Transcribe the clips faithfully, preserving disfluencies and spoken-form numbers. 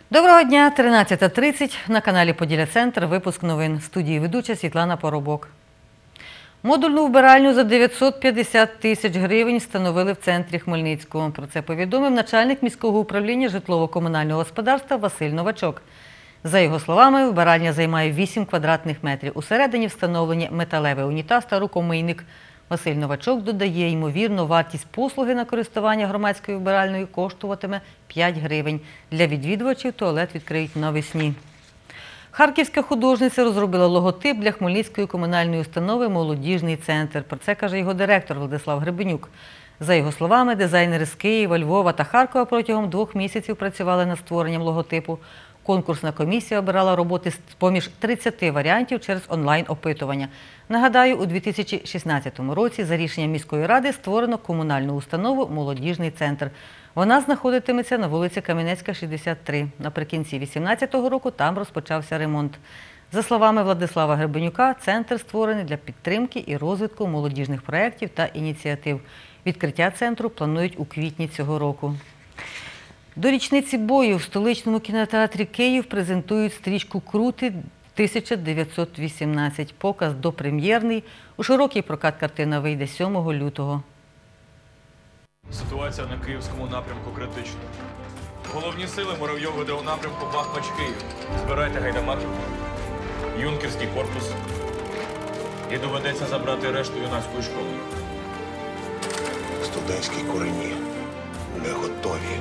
Доброго дня, тринадцята тридцять, на каналі Поділля-Центр, випуск новин. В студії ведуча Світлана Поробок. Модульну вбиральню за дев'ятсот п'ятдесят тисяч гривень встановили в центрі Хмельницького. Про це повідомив начальник міського управління житлово-комунального господарства Василь Новачок. За його словами, вбиральня займає вісім квадратних метрів. Усередині встановлені металевий унітаз та рукомийник. Василь Новачок додає, ймовірно, вартість послуги на користування громадською вбиральною коштуватиме п'ять гривень. Для відвідувачів туалет відкриють навесні. Харківська художниця розробила логотип для Хмельницької комунальної установи «Молодіжний центр». Про це каже його директор Владислав Гребенюк. За його словами, дизайнери з Києва, Львова та Харкова протягом двох місяців працювали над створенням логотипу. Конкурсна комісія обирала роботи з-поміж тридцяти варіантів через онлайн-опитування. Нагадаю, у дві тисячі шістнадцятому році за рішенням міської ради створено комунальну установу «Молодіжний центр». Вона знаходитиметься на вулиці Кам'янецька, шістдесят три. Наприкінці дві тисячі вісімнадцятого року там розпочався ремонт. За словами Владислава Гребенюка, центр створений для підтримки і розвитку молодіжних проєктів та ініціатив. Відкриття центру планують у квітні цього року. До річниці бою в столичному кінотеатрі «Київ» презентують стрічку «Крути» тисяча дев'ятсот вісімнадцять. Показ допрем'єрний. У широкий прокат картина вийде сьомого лютого. Ситуація на київському напрямку критична. Головні сили Муравйов веде у напрямку Бахмач-Київ. Збирайте гайдамаків, юнкерський корпус. І доведеться забрати решту юнацької школи. Студентські курені не готові.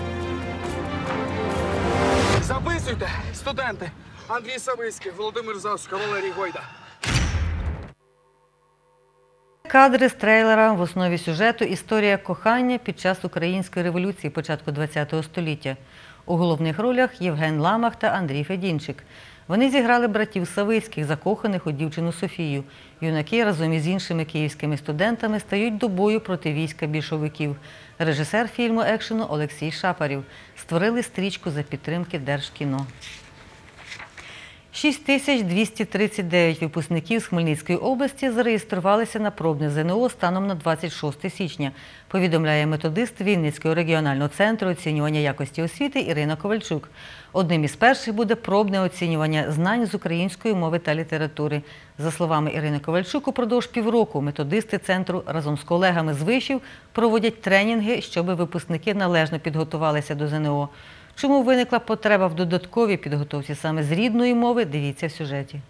Записуйте, студенти! Андрій Савицький, Володимир Завська, Валерій Гойда. Кадри з трейлера. В основі сюжету – історія кохання під час Української революції початку ХХ століття. У головних ролях Євген Ламах та Андрій Федінчик. Вони зіграли братів Савицьких, закоханих у дівчину Софію. Юнаки разом із іншими київськими студентами стають до бою проти війська більшовиків. Режисер фільму екшену Олексій Шапарів. Створили стрічку за підтримки Держкіно. шість тисяч двісті тридцять дев'ять випускників з Хмельницької області зареєструвалися на пробне ЗНО станом на двадцять шосте січня, повідомляє методист Вінницького регіонального центру оцінювання якості освіти Ірина Ковальчук. Одним із перших буде пробне оцінювання знань з української мови та літератури. За словами Ірини Ковальчук, упродовж півроку методисти центру разом з колегами з вишів проводять тренінги, щоб випускники належно підготувалися до ЗНО. Чому виникла потреба в додатковій підготовці саме з рідної мови, дивіться в сюжеті.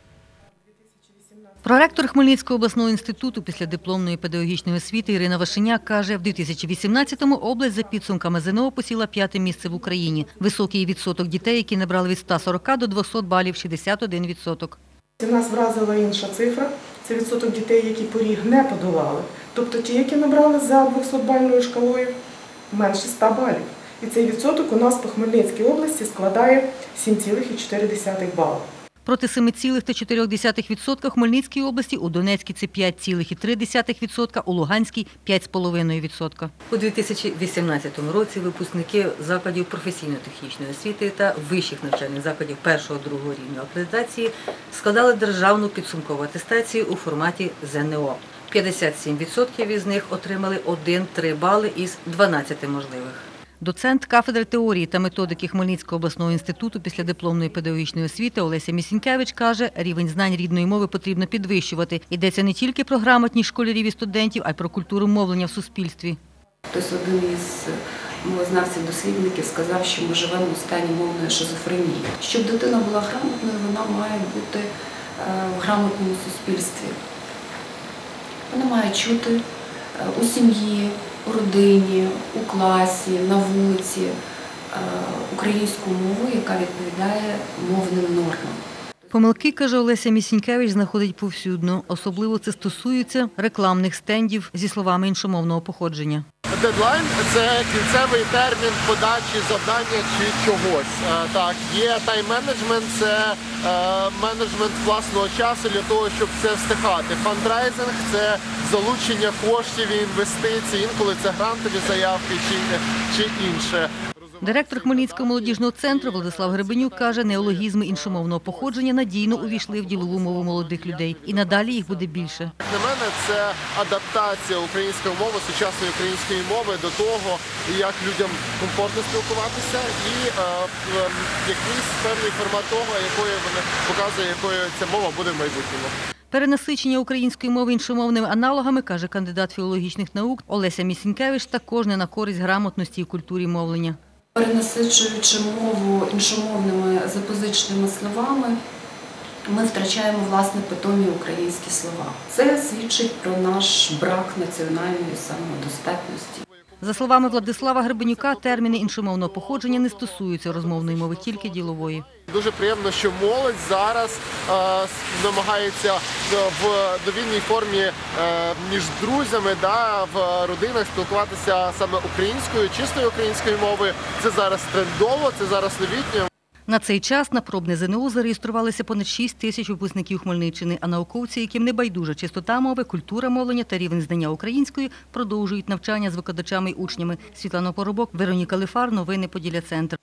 Проректор Хмельницького обласного інституту післядипломної педагогічної освіти Ірина Вашеняк каже, в дві тисячі вісімнадцятому область за підсумками ЗНО посіла п'яте місце в Україні. Високий відсоток дітей, які набрали від ста сорока до двохсот балів – шістдесят один відсоток. Нас вразила інша цифра – це відсоток дітей, які поріг не подолали. Тобто ті, які набрали за двохсотбальною шкалою, менше ста балів. І цей відсоток у нас по Хмельницькій області складає сім цілих чотири десятих бала. Проти семи цілих чотири десятих відсотка в Хмельницькій області, у Донецькій це п'ять цілих три десятих відсотка, у Луганській – п'ять цілих п'ять десятих відсотка. У дві тисячі вісімнадцятому році випускники закладів професійно-технічної освіти та вищих навчальних закладів першого-другого рівня акредитації складали державну підсумкову атестацію у форматі ЗНО. п'ятдесят сім відсотків із них отримали один-три бали із дванадцяти можливих. Доцент кафедри теорії та методики Хмельницького обласного інституту післядипломної педагогічної освіти Олеся Місінькевич каже, рівень знань рідної мови потрібно підвищувати. Йдеться не тільки про грамотність школярів і студентів, а й про культуру мовлення в суспільстві. Хтось один із мовознавців-дослідників сказав, що ми живемо у стані мовної шизофренії. Щоб дитина була грамотною, вона має бути в грамотному суспільстві. Вона має чути у сім'ї, у родині, у класі, на вулиці українську мову, яка відповідає мовним нормам. Помилки, каже Олеся Місінькевич, знаходить повсюдно. Особливо це стосується рекламних стендів зі словами іншомовного походження. Дедлайн – це кінцевий термін подачі завдання чи чогось. Так, є тайм-менеджмент – це менеджмент власного часу для того, щоб це встигати. Фандрайзинг – це залучення коштів і інвестицій, інколи це грантові заявки чи, чи інше. Директор Хмельницького молодіжного центру Владислав Гребенюк каже, неологізми іншомовного походження надійно увійшли в ділову мову молодих людей. І надалі їх буде більше. Як на мене, це адаптація української мови, сучасної української мови до того, як людям комфортно спілкуватися і е, якийсь певний формат того, якою вона показує, якою ця мова буде в майбутньому. Перенасичення української мови іншомовними аналогами, каже кандидат філологічних наук Олеся Місінкевич, також не на користь грамотності і культурі мовлення. Перенасичуючи мову іншомовними запозиченими словами, ми втрачаємо, власне, питомі українські слова. Це свідчить про наш брак національної самодостатності. За словами Владислава Гребенюка, терміни іншомовного походження не стосуються розмовної мови, тільки ділової. Дуже приємно, що молодь зараз е, намагається в довільній формі е, між друзями, да, в родинах спілкуватися саме українською, чистою українською мовою. Це зараз трендово, це зараз новітньо. На цей час на пробне ЗНО зареєструвалися понад шість тисяч випускників Хмельниччини, а науковці, яким не байдужа чистота мови, культура мовлення та рівень знання української, продовжують навчання з викладачами й учнями. Світлана Поробок, Вероніка Лифар, новини Поділля-Центр.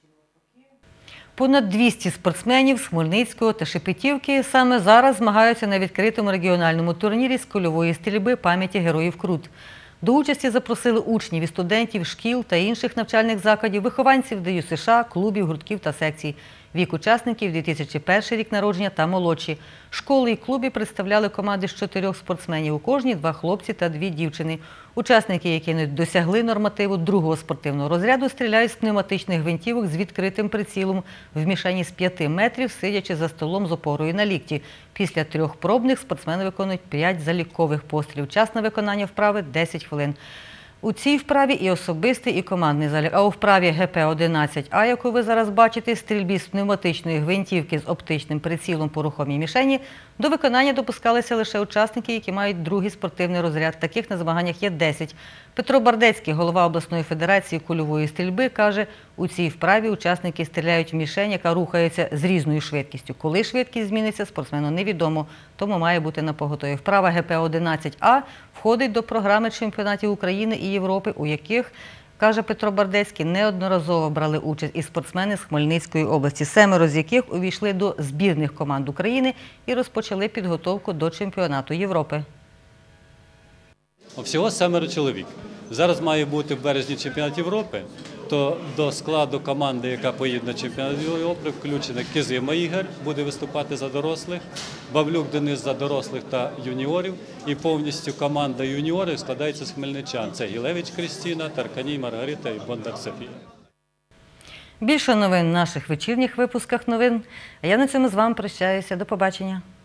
Понад двісті спортсменів з Хмельницького та Шепетівки саме зараз змагаються на відкритому регіональному турнірі з кульової стрільби пам'яті героїв Крут. До участі запросили учнів і студентів шкіл та інших навчальних закладів, вихованців ДЮСШ, США, клубів, гуртків та секцій. Вік учасників – дві тисячі перший рік народження та молодші. Школи і клуби представляли команди з чотирьох спортсменів. У кожній два хлопці та дві дівчини. Учасники, які не досягли нормативу другого спортивного розряду, стріляють з пневматичних гвинтівок з відкритим прицілом в мішені з п'яти метрів, сидячи за столом з опорою на лікті. Після трьох пробних спортсмени виконують п'ять залікових пострілів. Час на виконання вправи – десять хвилин. У цій вправі і особистий, і командний залік. А у вправі Ге Пе одинадцять А, яку ви зараз бачите, стрільбі з пневматичної гвинтівки з оптичним прицілом по рухомій мішені, до виконання допускалися лише учасники, які мають другий спортивний розряд. Таких на змаганнях є десять. Петро Бардецький, голова обласної федерації кульової стрільби, каже, у цій вправі учасники стріляють в мішень, яка рухається з різною швидкістю. Коли швидкість зміниться, спортсмену невідомо, тому має бути напоготові. Вправа Ге Пе одинадцять А входить до програми чемпіонатів України і Європи, у яких, каже Петро Бардецький, неодноразово брали участь і спортсмени з Хмельницької області, семеро з яких увійшли до збірних команд України і розпочали підготовку до чемпіонату Європи. Всього семеро чоловік. Зараз має бути в березні чемпіонат Європи, то до складу команди, яка поїде на чемпіонат Європи, включена Кизима Ігор, буде виступати за дорослих, Бавлюк Денис за дорослих та юніорів, і повністю команда юніорів складається з хмельничан. Це Гілевич Крістіна, Тарканій Маргарита і Бондар Софія. Більше новин в наших вечірніх випусках новин. А я на цьому з вами прощаюся. До побачення.